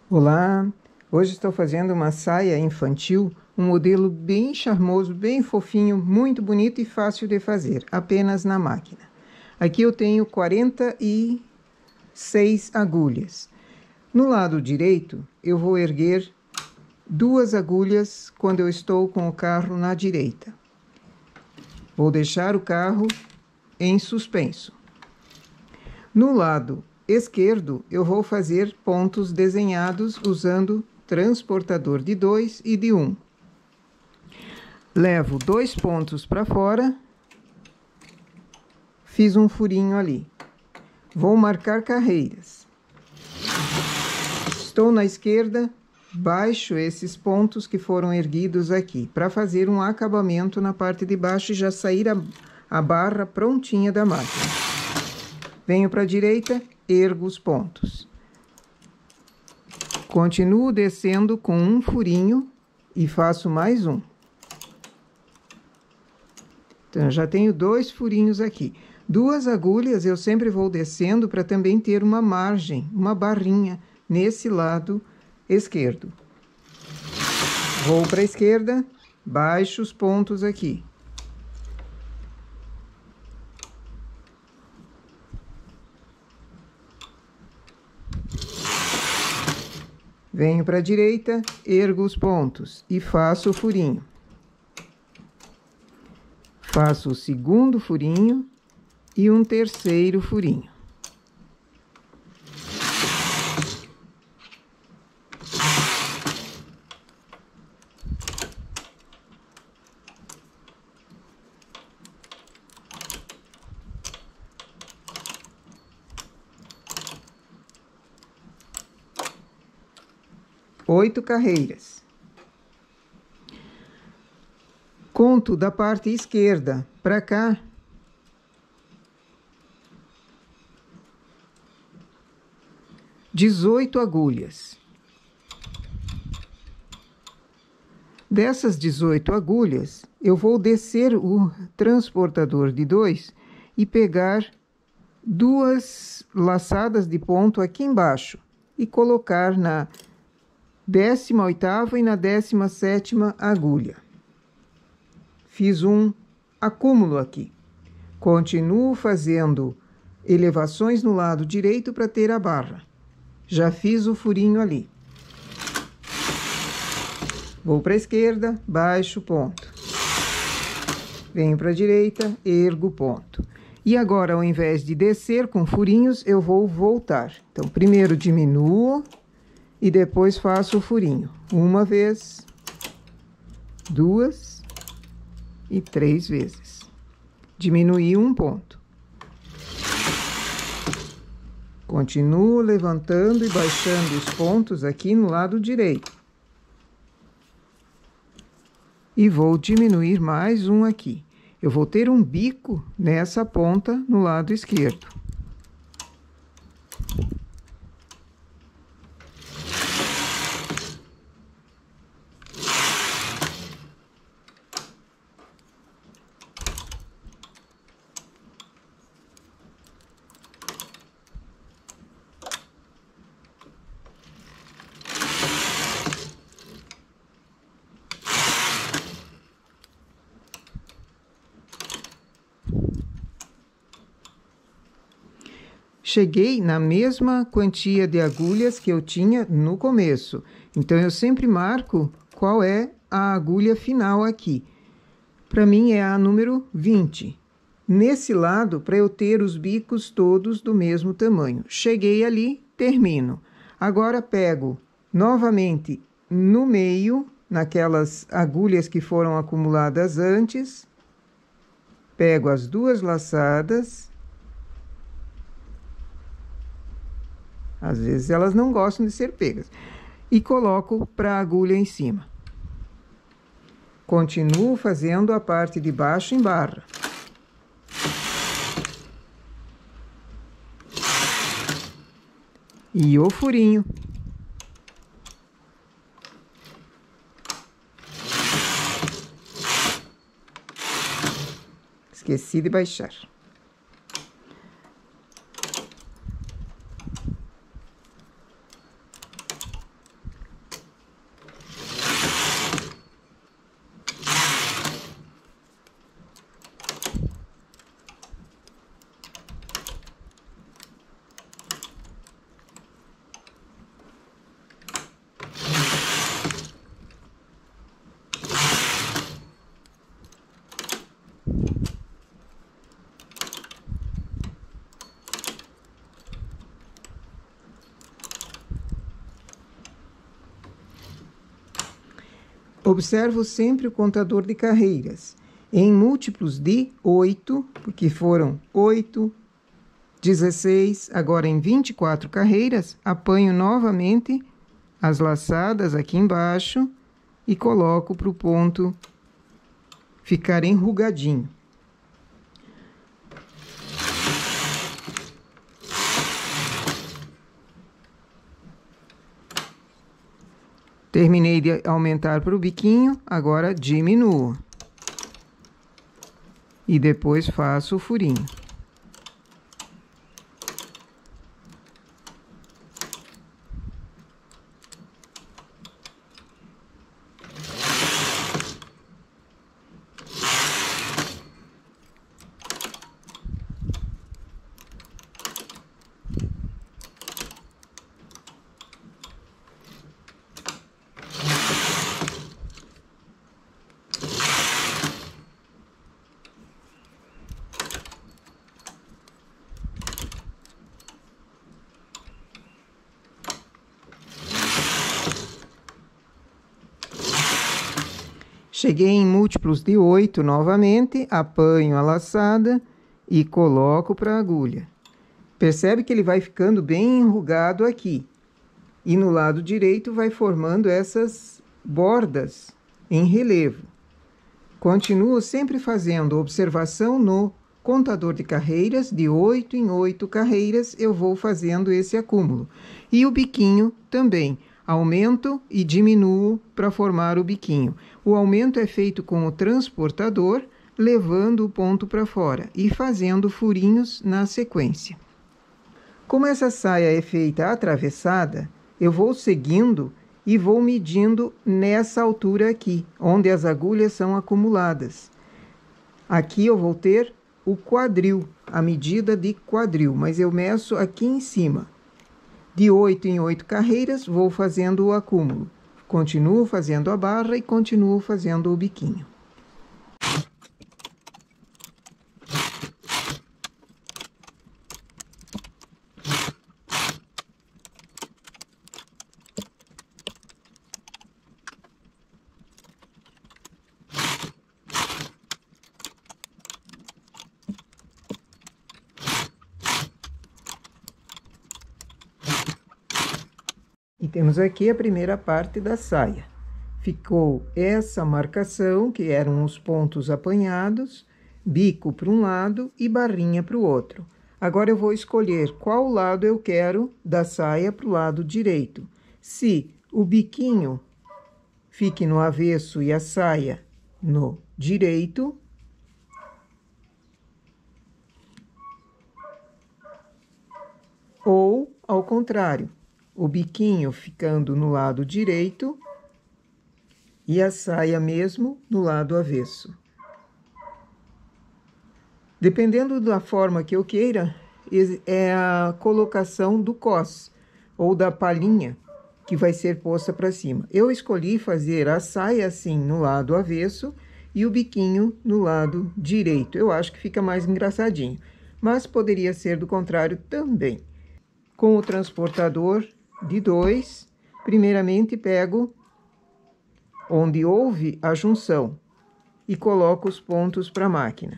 Olá, hoje estou fazendo uma saia infantil, um modelo bem charmoso, bem fofinho, muito bonito e fácil de fazer, apenas na máquina. Aqui eu tenho 46 agulhas. No lado direito, eu vou erguer 2 agulhas quando eu estou com o carro na direita. Vou deixar o carro em suspenso. No lado esquerdo, eu vou fazer pontos desenhados usando transportador de 2 e de 1. Levo 2 pontos para fora, fiz um furinho ali. Vou marcar carreiras. Estou na esquerda, baixo esses pontos que foram erguidos aqui, para fazer um acabamento na parte de baixo e já sair a barra prontinha da máquina. Venho para a direita, ergo os pontos. Continuo descendo com um furinho e faço mais um. Então, já tenho 2 furinhos aqui. 2 agulhas eu sempre vou descendo para também ter uma margem, uma barrinha nesse lado esquerdo. Vou para a esquerda, baixo os pontos aqui. Venho para a direita, ergo os pontos e faço o furinho. Faço o segundo furinho e um terceiro furinho. Oito carreiras. Conto da parte esquerda para cá. Dezoito agulhas. Dessas 18 agulhas, eu vou descer o transportador de 2 e pegar 2 laçadas de ponto aqui embaixo e colocar na 18ª e na 17ª agulha. Fiz um acúmulo aqui. Continuo fazendo elevações no lado direito para ter a barra. Já fiz o furinho ali. Vou para a esquerda, baixo ponto. Venho para a direita, ergo ponto. E agora, ao invés de descer com furinhos, eu vou voltar. Então, primeiro diminuo e depois faço o furinho. 1 vez, 2 e 3 vezes. Diminuí um ponto. Continuo levantando e baixando os pontos aqui no lado direito. E vou diminuir mais um aqui. Eu vou ter um bico nessa ponta no lado esquerdo. Cheguei na mesma quantia de agulhas que eu tinha no começo. Então, eu sempre marco qual é a agulha final aqui. Para mim, é a número 20. Nesse lado, para eu ter os bicos todos do mesmo tamanho. Cheguei ali, termino. Agora, pego novamente no meio, naquelas agulhas que foram acumuladas antes. Pego as 2 laçadas. Às vezes elas não gostam de ser pegas. E coloco para a agulha em cima. Continuo fazendo a parte de baixo em barra. E o furinho. Esqueci de baixar. Observo sempre o contador de carreiras. Em múltiplos de 8, porque foram 8, 16, agora em 24 carreiras, apanho novamente as laçadas aqui embaixo e coloco para o ponto ficar enrugadinho. Terminei de aumentar para o biquinho, agora diminuo. E depois faço o furinho. Cheguei em múltiplos de 8 novamente, apanho a laçada e coloco para a agulha. Percebe que ele vai ficando bem enrugado aqui. E no lado direito vai formando essas bordas em relevo. Continuo sempre fazendo observação no contador de carreiras, de 8 em 8 carreiras eu vou fazendo esse acúmulo. E o biquinho também. Aumento e diminuo para formar o biquinho. O aumento é feito com o transportador, levando o ponto para fora e fazendo furinhos na sequência. Como essa saia é feita atravessada, eu vou seguindo e vou medindo nessa altura aqui, onde as agulhas são acumuladas. Aqui eu vou ter o quadril, a medida de quadril, mas eu meço aqui em cima. De 8 em 8 carreiras, vou fazendo o acúmulo. Continuo fazendo a barra e continuo fazendo o biquinho. E temos aqui a primeira parte da saia. Ficou essa marcação, que eram os pontos apanhados, bico para um lado e barrinha para o outro. Agora eu vou escolher qual lado eu quero da saia para o lado direito. Se o biquinho fique no avesso e a saia no direito, ou ao contrário, o biquinho ficando no lado direito e a saia mesmo no lado avesso. Dependendo da forma que eu queira, é a colocação do cós ou da palhinha que vai ser posta para cima. Eu escolhi fazer a saia assim no lado avesso e o biquinho no lado direito. Eu acho que fica mais engraçadinho, mas poderia ser do contrário também. Com o transportador de 2, primeiramente pego onde houve a junção e coloco os pontos para a máquina.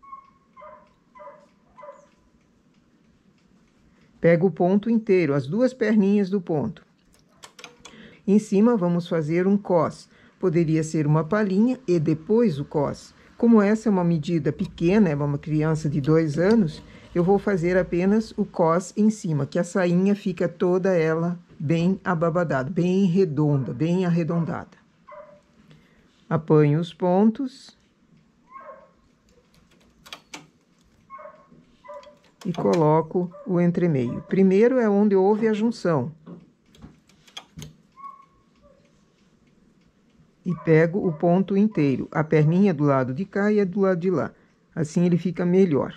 Pego o ponto inteiro, as duas perninhas do ponto. Em cima vamos fazer um cós. Poderia ser uma palhinha e depois o cós. Como essa é uma medida pequena, é uma criança de 2 anos, eu vou fazer apenas o cós em cima, que a sainha fica toda ela bem ababadada, bem redonda, bem arredondada. Apanho os pontos e coloco o entremeio. Primeiro é onde houve a junção. E pego o ponto inteiro, a perninha do lado de cá e a do lado de lá. Assim ele fica melhor.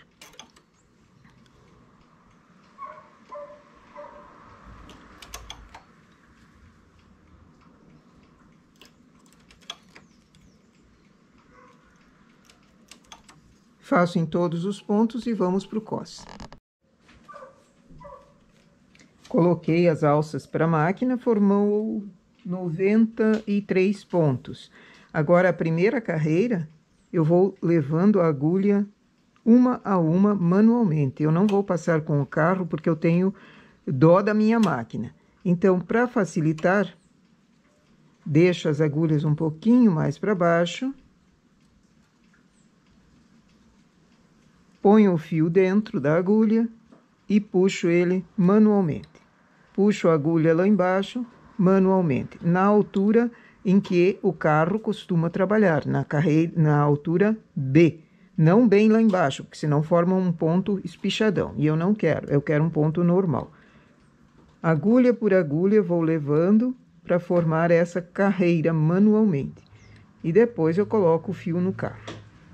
Faço em todos os pontos e vamos para o cós. Coloquei as alças para a máquina, formou 93 pontos. Agora, a primeira carreira, eu vou levando a agulha uma a uma manualmente. Eu não vou passar com o carro porque eu tenho dó da minha máquina. Então, para facilitar, deixo as agulhas um pouquinho mais para baixo. Ponho o fio dentro da agulha e puxo ele manualmente. Puxo a agulha lá embaixo manualmente, na altura em que o carro costuma trabalhar, na altura B. Não bem lá embaixo, porque senão forma um ponto espichadão. E eu não quero, eu quero um ponto normal. Agulha por agulha vou levando para formar essa carreira manualmente. E depois eu coloco o fio no carro.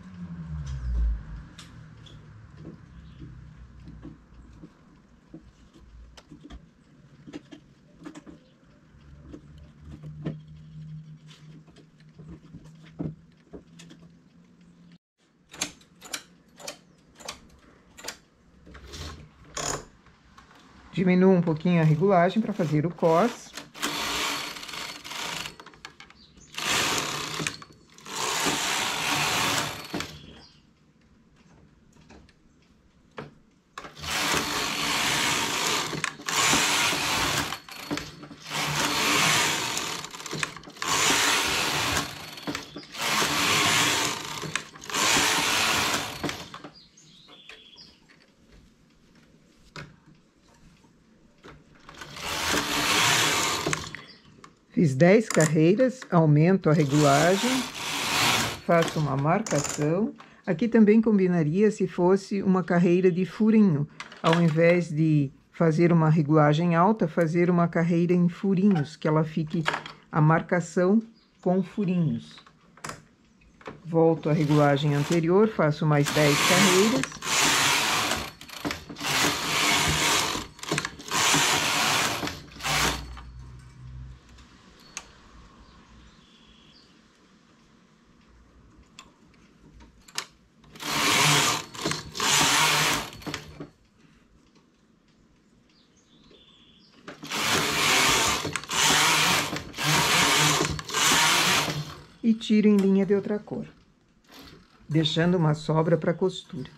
Diminuo um pouquinho a regulagem para fazer o cos. Fiz 10 carreiras, aumento a regulagem, faço uma marcação. Aqui também combinaria se fosse uma carreira de furinho. Ao invés de fazer uma regulagem alta, fazer uma carreira em furinhos, que ela fique a marcação com furinhos. Volto à regulagem anterior, faço mais 10 carreiras. E tiro em linha de outra cor, deixando uma sobra para costura.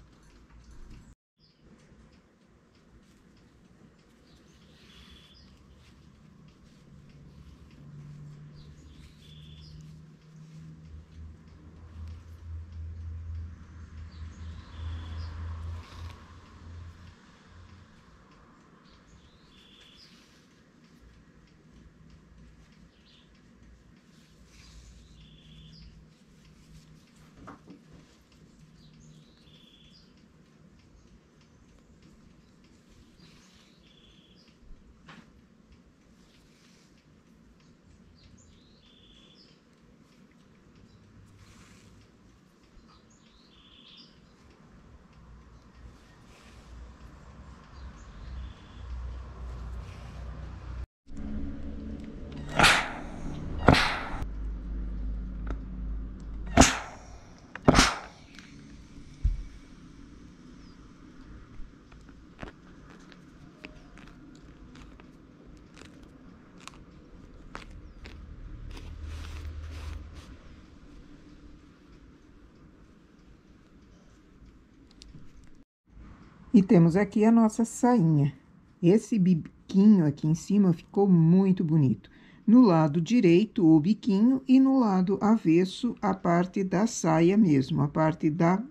E temos aqui a nossa sainha. Esse biquinho aqui em cima ficou muito bonito. No lado direito, o biquinho, e no lado avesso, a parte da saia mesmo, a parte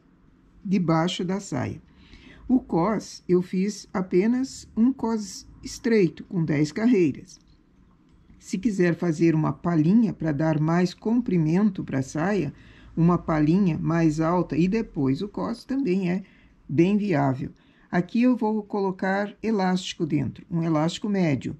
de baixo da saia. O cos, eu fiz apenas um cos estreito, com 10 carreiras. Se quiser fazer uma palhinha para dar mais comprimento para a saia, uma palhinha mais alta e depois o cos também é bem viável. Aqui eu vou colocar elástico dentro, um elástico médio.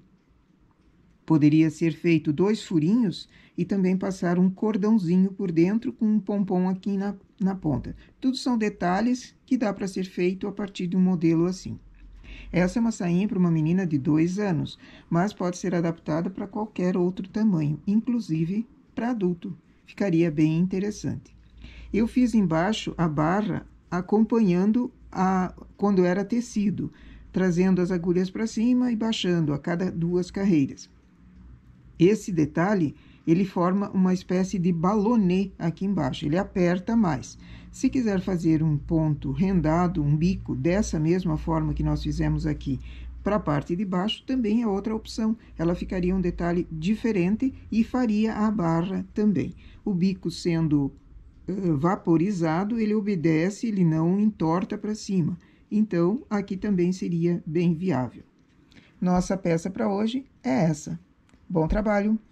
Poderia ser feito 2 furinhos e também passar um cordãozinho por dentro com um pompom aqui na ponta. Tudo são detalhes que dá para ser feito a partir de um modelo assim. Essa é uma sainha para uma menina de 2 anos, mas pode ser adaptada para qualquer outro tamanho, inclusive para adulto. Ficaria bem interessante. Eu fiz embaixo a barra acompanhando quando era tecido, trazendo as agulhas para cima e baixando a cada 2 carreiras. esse detalhe, ele forma uma espécie de balonê aqui embaixo, ele aperta mais. Se quiser fazer um ponto rendado, um bico, dessa mesma forma que nós fizemos aqui, para a parte de baixo, também é outra opção. Ela ficaria um detalhe diferente e faria a barra também. O bico sendo vaporizado, ele obedece, ele não entorta para cima. Então, aqui também seria bem viável. Nossa peça para hoje é essa. Bom trabalho!